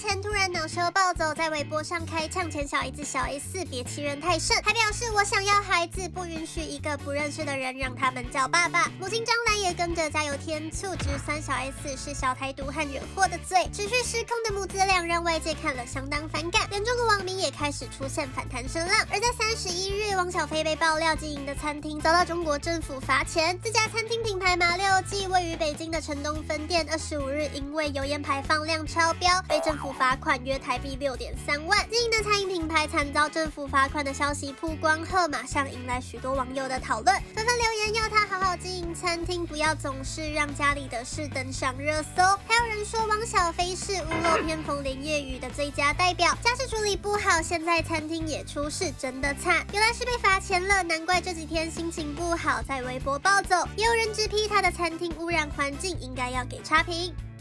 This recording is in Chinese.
前突然恼羞暴走，在微博上开呛前小姨子小 S 别欺人太甚，还表示我想要孩子，不允许一个不认识的人让他们叫爸爸。母亲张兰也跟着加油添醋，直酸小 S 是小台独和惹祸的嘴。持续失控的母子俩让外界看了相当反感，连中国网民也开始出现反弹声浪。而在31日，汪小菲被爆料经营的餐厅遭到中国政府罚钱，自家餐厅品牌马六记位于北京的城东分店25日因为油烟排放量超标，被政府罚款约台币6.3万。经营的餐饮品牌惨遭政府罚款的消息曝光后，马上引来许多网友的讨论，纷纷留言要他好好经营餐厅，不要总是让家里的事登上热搜。还有人说汪小菲是屋漏偏逢连夜雨的最佳代表，家事处理不好，现在餐厅也出事，真的惨。原来是被罚钱了，难怪这几天心情不好，在微博暴走。也有人直批他的餐厅污染环境，应该要给差评。